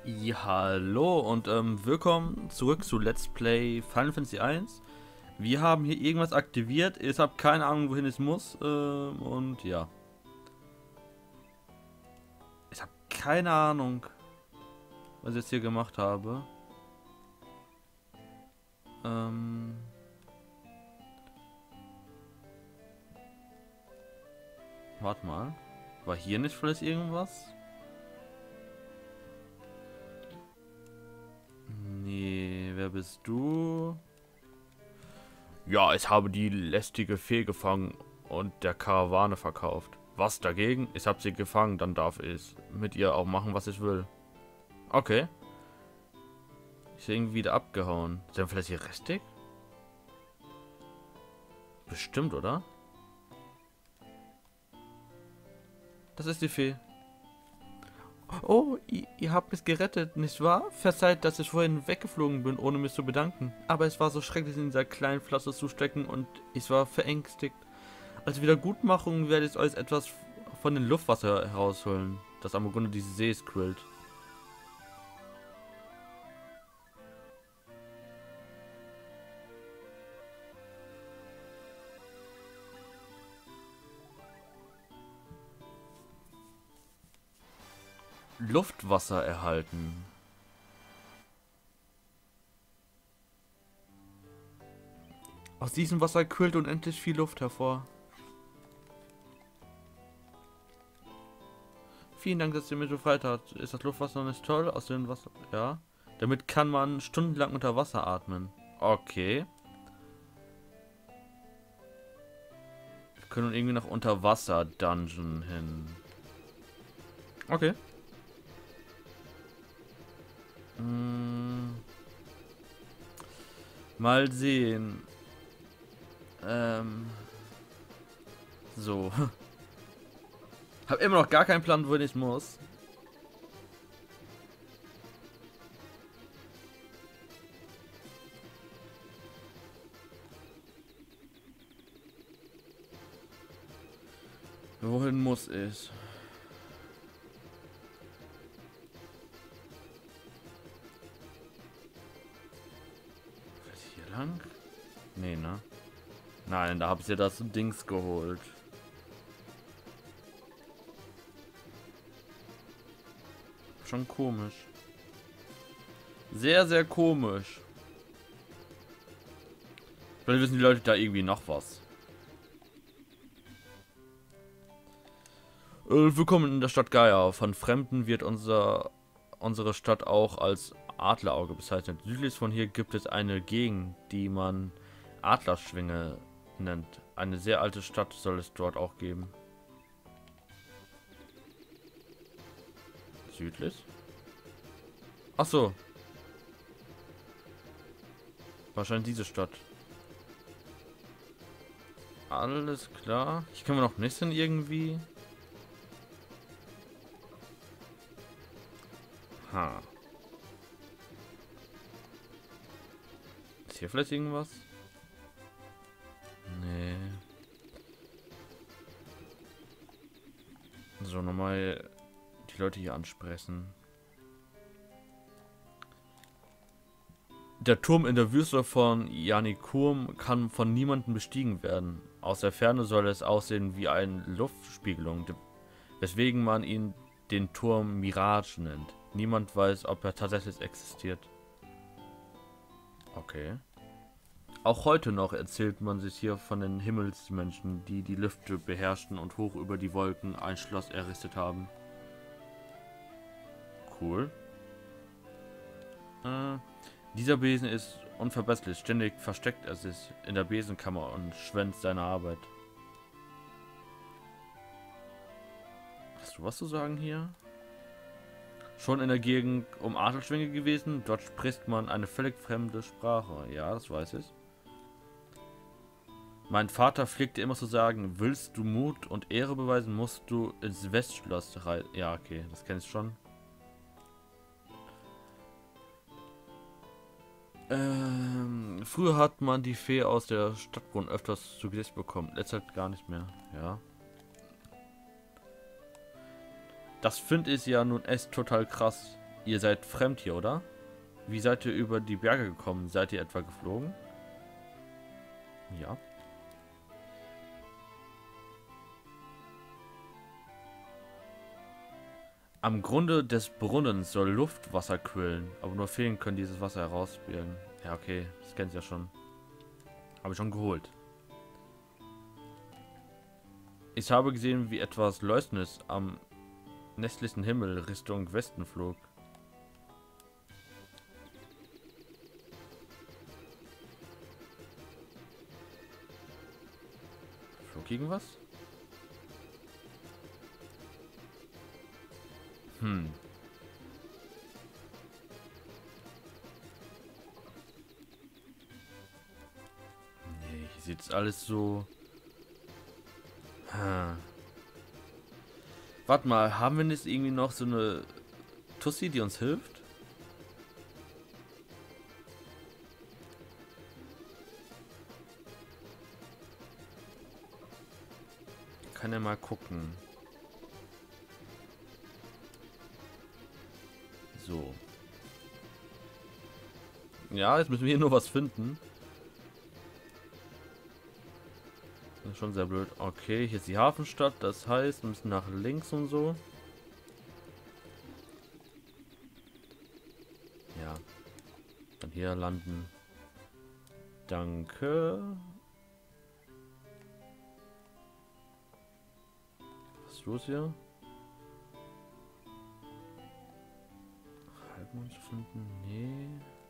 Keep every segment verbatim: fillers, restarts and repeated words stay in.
Ja, hallo und ähm, willkommen zurück zu Let's Play Final Fantasy eins. Wir haben hier irgendwas aktiviert. Ich habe keine Ahnung, wohin es muss. Ähm, und ja. Ich habe keine Ahnung, was ich jetzt hier gemacht habe. Ähm. Warte mal. War hier nicht vielleicht irgendwas? Nee, wer bist du? Ja, ich habe die lästige Fee gefangen und der Karawane verkauft. Was dagegen? Ich habe sie gefangen, dann darf ich mit ihr auch machen, was ich will. Okay. Ist irgendwie wieder abgehauen. Ist er vielleicht hier restig? Bestimmt, oder? Das ist die Fee. Oh, ihr, ihr habt mich gerettet, nicht wahr? Verzeiht, dass ich vorhin weggeflogen bin, ohne mich zu bedanken. Aber es war so schrecklich, in dieser kleinen Flasche zu stecken und ich war verängstigt. Als Wiedergutmachung werde ich euch etwas von dem Luftwasser herausholen, das am Grunde dieses Sees quillt. Luftwasser erhalten. Aus diesem Wasser quillt unendlich viel Luft hervor. Vielen Dank, dass ihr mich befreit habt. Ist das Luftwasser nicht toll? Aus dem Wasser. Ja. Damit kann man stundenlang unter Wasser atmen. Okay. Wir können nun irgendwie nach Unterwasser-Dungeon hin. Okay. Hm. Mal sehen. Ähm. So. Hab immer noch gar keinen Plan, wohin ich muss. Wohin muss ich? Vielleicht hier lang? Nee, ne? Nein, da hab ich ja das Dings geholt. Schon komisch. Sehr, sehr komisch. Vielleicht wissen die Leute da irgendwie noch was. Äh, willkommen in der Stadt Gaia. Von Fremden wird unser, unsere Stadt auch als Adlerauge bezeichnet. Südlich von hier gibt es eine Gegend, die man Adlerschwinge nennt. Eine sehr alte Stadt soll es dort auch geben. Südlich? Ach so. Wahrscheinlich diese Stadt. Alles klar. Hier können wir noch nicht hin irgendwie. Ha. Ist hier vielleicht irgendwas? Nee. So, nochmal die Leute hier ansprechen. Der Turm in der Wüste von Yanikum kann von niemandem bestiegen werden. Aus der Ferne soll es aussehen wie eine Luftspiegelung, weswegen man ihn den Turm Mirage nennt. Niemand weiß, ob er tatsächlich existiert. Okay. Auch heute noch erzählt man sich hier von den Himmelsmenschen, die die Lüfte beherrschten und hoch über die Wolken ein Schloss errichtet haben. Cool. Äh, dieser Besen ist unverbesserlich. Ständig versteckt er sich in der Besenkammer und schwänzt seine Arbeit. Hast du was zu sagen hier? Schon in der Gegend um Adlerschwinge gewesen. Dort spricht man eine völlig fremde Sprache. Ja, das weiß ich. Mein Vater pflegte immer zu sagen, willst du Mut und Ehre beweisen, musst du ins Westschloss reisen. Ja, okay, das kenne ich schon. Ähm, früher hat man die Fee aus der Stadtbrunnen öfters zu Gesicht bekommen. Letzte Zeit gar nicht mehr. Ja. Das finde ich ja nun echt total krass. Ihr seid fremd hier, oder? Wie seid ihr über die Berge gekommen? Seid ihr etwa geflogen? Ja. Am Grunde des Brunnens soll Luftwasser quillen, aber nur Feen können dieses Wasser herausbilden. Ja, okay, das kennt ihr ja schon. Habe ich schon geholt. Ich habe gesehen, wie etwas Leuchtendes am nächtlichen Himmel Richtung Westen flog. Flog irgendwas? Hm. Nee, hier sieht's alles so... Hm. Warte mal, haben wir nicht irgendwie noch so eine Tussi, die uns hilft? Kann ja mal gucken. So. Ja, jetzt müssen wir hier nur was finden. Das ist schon sehr blöd. Okay, hier ist die Hafenstadt. Das heißt, wir müssen nach links und so. Ja. Dann hier landen. Danke. Was ist los hier? Halbmond finden? Nee.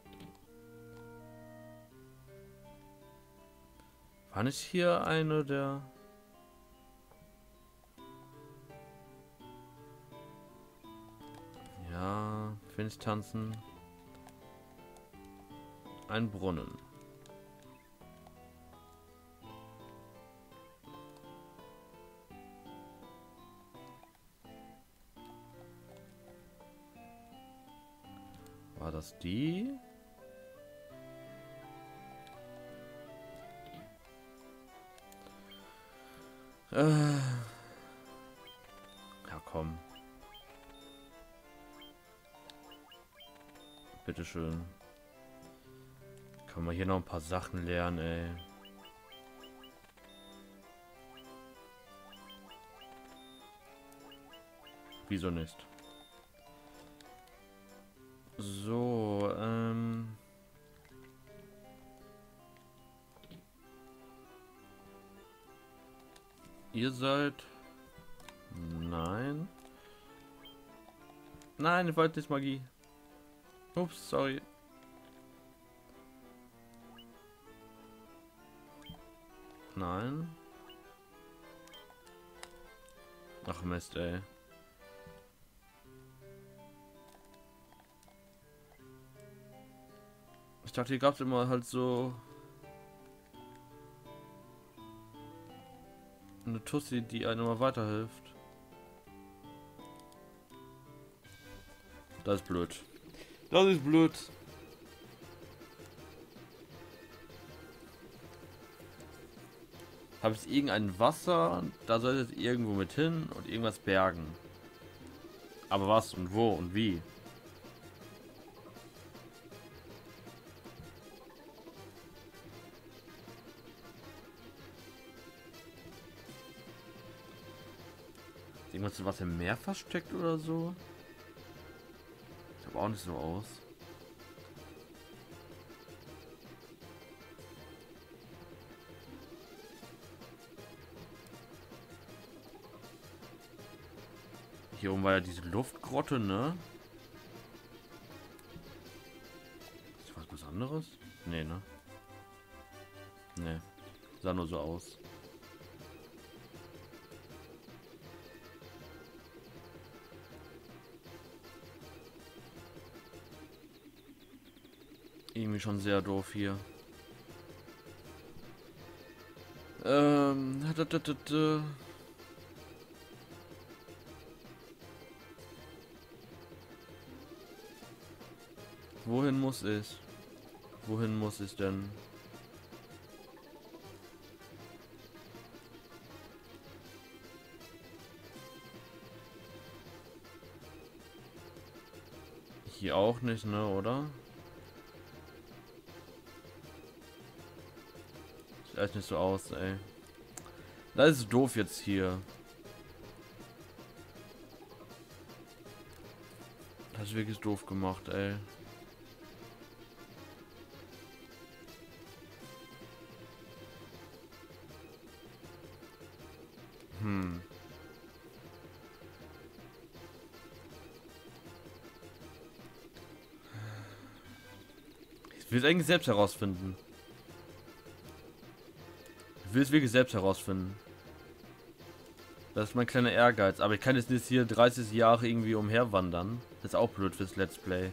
War nicht hier eine der... Ja, Finch tanzen. Ein Brunnen. War das die? Äh. Ja, komm. Bitteschön. Kann man hier noch ein paar Sachen lernen, ey. Wieso nicht? So, ähm... Ihr seid... Nein. Nein, ich wollte nicht Magie. Ups, sorry. Nein. Ach Mist, ey. Ich dachte, hier gab es immer halt so eine Tussi, die einem immer weiterhilft. Das ist blöd. Das ist blöd. Habe ich irgendein Wasser? Da soll es irgendwo mit hin und irgendwas bergen. Aber was und wo und wie? Ist irgendwas, was im Meer versteckt oder so? Sieht aber auch nicht so aus. Hier oben war ja diese Luftgrotte, ne? Ist das was anderes? Nee, ne? Nee. Sah nur so aus. Irgendwie schon sehr doof hier. Ähm. Da, da, da, da. Wohin muss ich? Wohin muss ich denn? Hier auch nicht, ne, oder? Sieht echt nicht so aus, ey. Das ist doof jetzt hier. Das ist wirklich doof gemacht, ey. Hm. Ich will es eigentlich selbst herausfinden. Ich will es wirklich selbst herausfinden. Das ist mein kleiner Ehrgeiz. Aber ich kann jetzt nicht hier dreißig Jahre irgendwie umherwandern. Das ist auch blöd fürs Let's Play.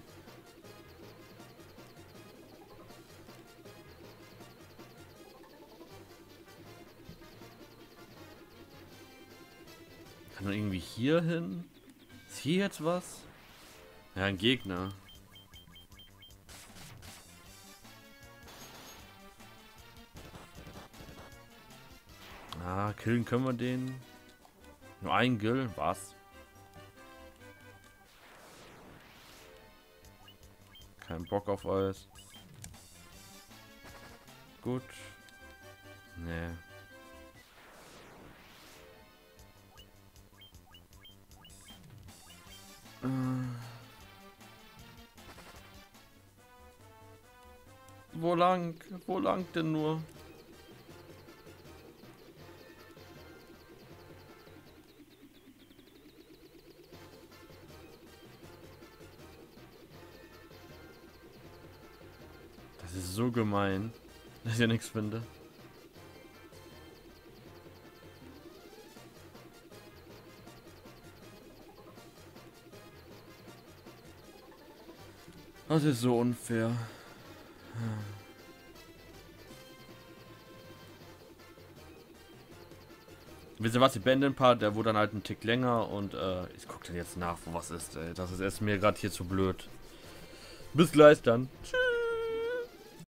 Kann man irgendwie hier hin? Ist hier jetzt was? Ja, ein Gegner. Ah, killen können wir den. Nur ein Gill? Was? Kein Bock auf alles. Gut. Nee. Äh. Wo lang? Wo lang denn nur? Das ist so gemein, dass ich ja nichts finde. Das ist so unfair. Wisst ihr was, ich beende den Part, der wurde dann halt ein Tick länger und äh, ich gucke dann jetzt nach, wo was ist, ey. Das ist erst mir gerade hier zu blöd. Bis gleich dann. Tschüss.